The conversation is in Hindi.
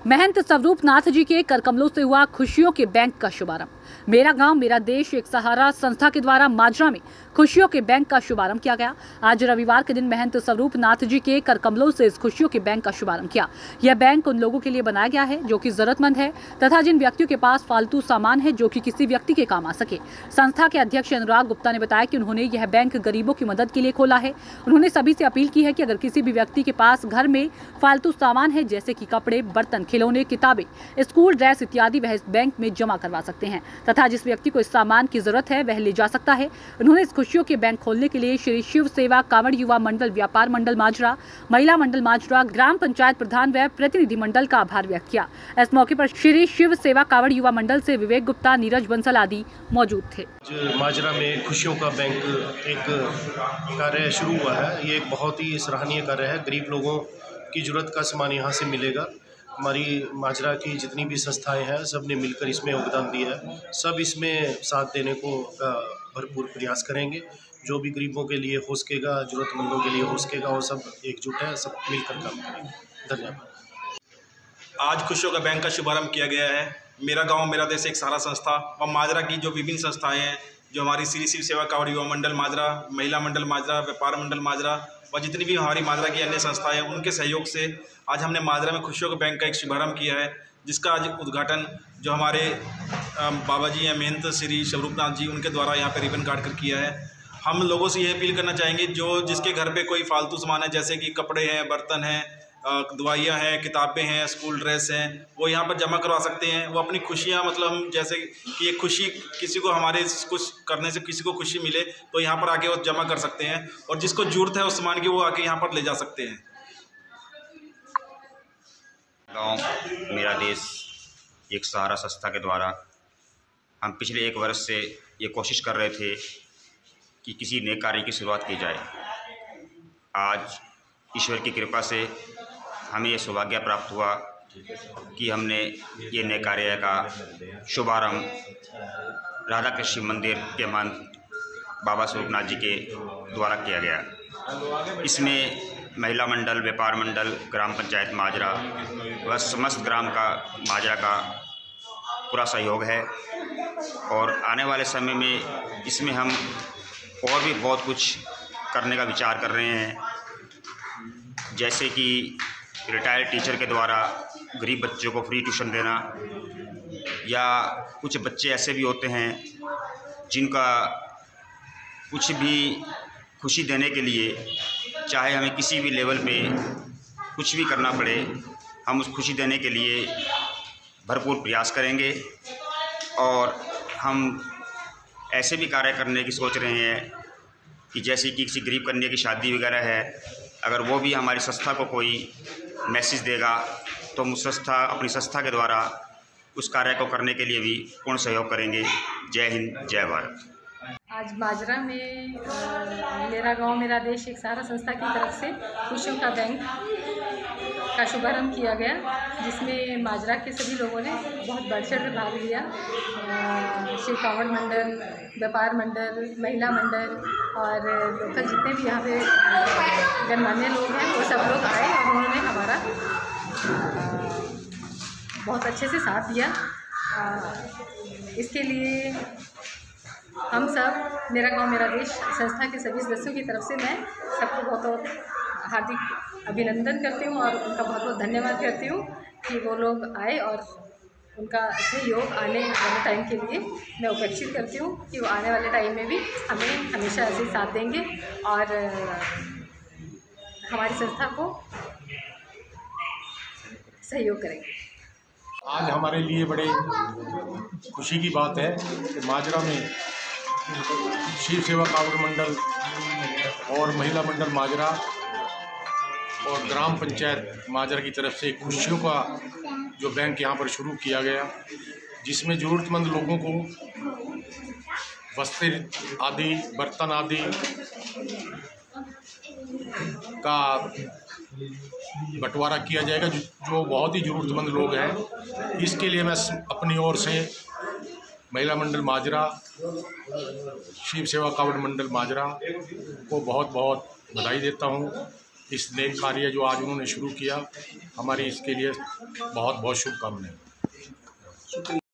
महंत स्वरूपनाथ जी के कर कमलों से हुआ खुशियों के बैंक का शुभारंभ। मेरा गांव मेरा देश एक सहारा संस्था के द्वारा माजरा में खुशियों के बैंक का शुभारंभ किया गया। आज रविवार के दिन महंत स्वरूपनाथ जी के कर कमलों से इस खुशियों के बैंक का शुभारंभ किया। यह बैंक उन लोगों के लिए बनाया गया है जो कि जरूरतमंद है तथा जिन व्यक्तियों के पास फालतू सामान है जो कि किसी व्यक्ति के काम आ सके। संस्था के अध्यक्ष अनुराग गुप्ता ने बताया कि उन्होंने यह बैंक गरीबों की मदद के लिए खोला है। उन्होंने सभी से अपील की है कि अगर किसी भी व्यक्ति के पास घर में फालतू सामान है जैसे कि कपड़े, बर्तन, खिलौने, किताबें, स्कूल ड्रेस इत्यादि वह इस बैंक में जमा करवा सकते हैं तथा जिस व्यक्ति को इस सामान की जरूरत है वह ले जा सकता है। उन्होंने इस खुशियों के बैंक खोलने के लिए श्री शिव सेवा कांवड़ युवा मंडल, व्यापार मंडल माजरा, महिला मंडल माजरा, ग्राम पंचायत प्रधान व प्रतिनिधि मंडल का आभार व्यक्त किया। इस मौके पर श्री शिव सेवा कांवड़ युवा मंडल से विवेक गुप्ता, नीरज बंसल आदि मौजूद थे। माजरा में खुशियों का बैंक एक कार्य शुरू हुआ है। ये एक बहुत ही सराहनीय कार्य है। गरीब लोगों की जरूरत का सामान यहाँ से मिलेगा। हमारी माजरा की जितनी भी संस्थाएं हैं सब ने मिलकर इसमें योगदान दिया है। सब इसमें साथ देने को भरपूर प्रयास करेंगे। जो भी गरीबों के लिए हो सकेगा, जरूरतमंदों के लिए हो सकेगा, वो सब एकजुट है, सब मिलकर काम करेंगे। धन्यवाद। आज खुशियों का बैंक का शुभारंभ किया गया है। मेरा गांव मेरा देश एक सहारा संस्था व माजरा की जो विभिन्न संस्थाएं हैं, जो हमारी श्री शिव सेवा कांवड़ युवा मंडल माजरा, महिला मंडल माजरा, व्यापार मंडल माजरा व जितनी भी हमारी माजरा की अन्य संस्थाएं हैं, उनके सहयोग से आज हमने माजरा में खुशियों के बैंक का एक शुभारंभ किया है, जिसका आज उद्घाटन जो हमारे बाबा जी हैं महंत श्री स्वरूपनाथ जी, उनके द्वारा यहाँ पे रिबन काट कर किया है। हम लोगों से यह अपील करना चाहेंगे जो जिसके घर पे कोई फालतू सामान है जैसे कि कपड़े हैं, बर्तन हैं, दवाइयाँ हैं, किताबें हैं, स्कूल ड्रेस हैं, वो यहाँ पर जमा करवा सकते हैं। वो अपनी खुशियाँ मतलब हम जैसे कि एक खुशी किसी को हमारे कुछ करने से किसी को खुशी मिले तो यहाँ पर आके वो जमा कर सकते हैं और जिसको जरूरत है उस सामान की वो आके यहाँ पर ले जा सकते हैं। गांव मेरा देश एक सहारा संस्था के द्वारा हम पिछले 1 वर्ष से ये कोशिश कर रहे थे कि किसी नए कार्य की शुरुआत की जाए। आज ईश्वर की कृपा से हमें ये सौभाग्य प्राप्त हुआ कि हमने ये नए कार्य का शुभारंभ राधा कृष्ण मंदिर के महंत बाबा स्वरूपनाथ जी के द्वारा किया गया। इसमें महिला मंडल, व्यापार मंडल, ग्राम पंचायत माजरा व समस्त ग्राम का माजरा का पूरा सहयोग है और आने वाले समय में इसमें हम और भी बहुत कुछ करने का विचार कर रहे हैं, जैसे कि रिटायर्ड टीचर के द्वारा गरीब बच्चों को फ्री ट्यूशन देना, या कुछ बच्चे ऐसे भी होते हैं जिनका कुछ भी खुशी देने के लिए चाहे हमें किसी भी लेवल पे कुछ भी करना पड़े, हम उस खुशी देने के लिए भरपूर प्रयास करेंगे। और हम ऐसे भी कार्य करने की सोच रहे हैं कि जैसे कि किसी गरीब कन्या की शादी वगैरह है, अगर वो भी हमारी संस्था को कोई मैसेज देगा तो हम अपनी संस्था के द्वारा उस कार्य को करने के लिए भी पूर्ण सहयोग करेंगे। जय हिंद, जय भारत। आज माजरा में मेरा गांव मेरा देश एक सहारा संस्था की तरफ से खुशियों का बैंक का शुभारंभ किया गया, जिसमें माजरा के सभी लोगों ने बहुत बढ़ चढ़ कर भाग लिया। श्री कांवड़ मंडल, व्यापार मंडल, महिला मंडल और लोकल जितने भी यहाँ पे गणमान्य लोग हैं वो सब लोग आए और उन्होंने हमारा बहुत अच्छे से साथ दिया। इसके लिए हम सब मेरा गांव मेरा देश संस्था के सभी सदस्यों की तरफ से मैं सबको बहुत बहुत हार्दिक अभिनंदन करती हूँ और उनका बहुत बहुत धन्यवाद करती हूँ कि वो लोग आए और उनका सहयोग आने वाले टाइम के लिए मैं अपेक्षित करती हूँ कि वो आने वाले टाइम में भी हमें हमेशा ऐसे ही साथ देंगे और हमारी संस्था को सहयोग करेंगे। आज हमारे लिए बड़े खुशी की बात है कि माजरा में शिव सेवा कांवड़ मंडल और महिला मंडल माजरा और ग्राम पंचायत माजरा की तरफ से खुशियों का जो बैंक यहाँ पर शुरू किया गया, जिसमें ज़रूरतमंद लोगों को वस्त्र आदि, बर्तन आदि का बंटवारा किया जाएगा, जो बहुत ही ज़रूरतमंद लोग हैं। इसके लिए मैं अपनी ओर से महिला मंडल माजरा, शिव सेवा कांवड़ मंडल माजरा को बहुत बहुत बधाई देता हूँ इस नेक कार्य जो आज उन्होंने शुरू किया, हमारी इसके लिए बहुत बहुत शुभकामनाएं।